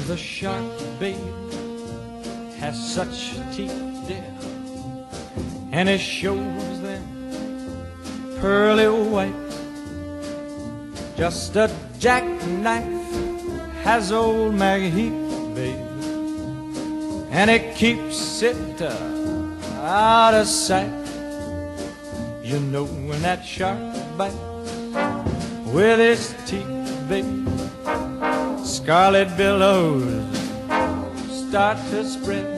the shark, babe, has such teeth, dear, and it shows them pearly white. Just a jackknife has old Maggie Heath, babe, and it keeps it out of sight. You know when that shark bites with his teeth, babe, scarlet billows start to spread.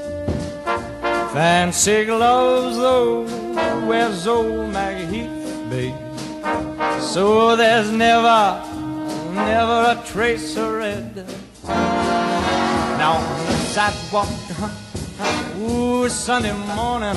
Fancy gloves, though, wears old Maggie Heath, babe, so there's never a trace of red. Now on the sidewalk, ooh, Sunday morning,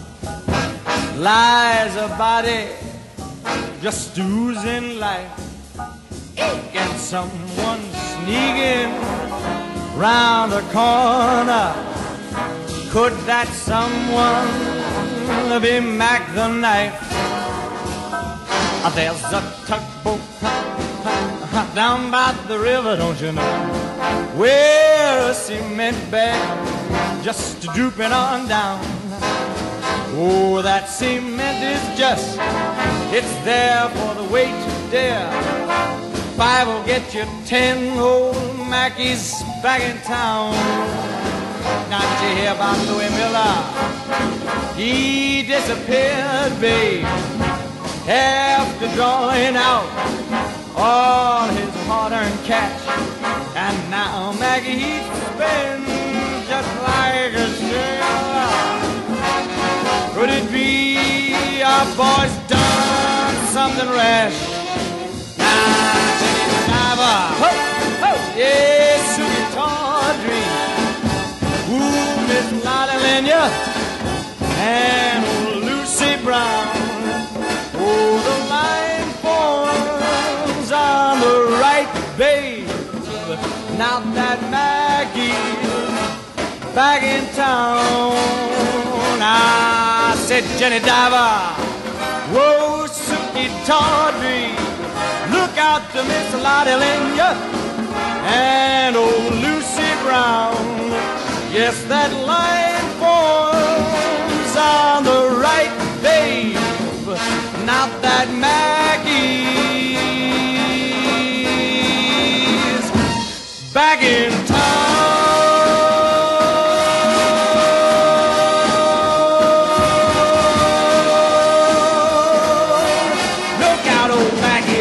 lies a body just oozing life. And someone sneaking round the corner. Could that someone be Mac the Knife? There's a tugboat down by the river, don't you know, where a cement bag just drooping on down. Oh, that cement is just, it's there for the weight to dare. 5 will get you 10 old Mackies back in town. Now did you hear about Louis Miller? He disappeared, babe, after drawing out all his hard-earned cash. And now Maggie Heath's been just like a sailor. Could it be our boy's done something rash? Now Jenny the Diver, ho, ho, yeah, Susie Tawdry, ooh, Miss Lotta Lenya, and old Lucy Brown. Oh, the line forms on the right, babe, now that Maggie's back in town. I said, Jenny Diver, whoa, Suki Tawdry, look out to Miss Lotta Lenya and old Lucy Brown. Yes, that line forms on the right, babe, now that Maggie's back in town. Look out, old Maggie.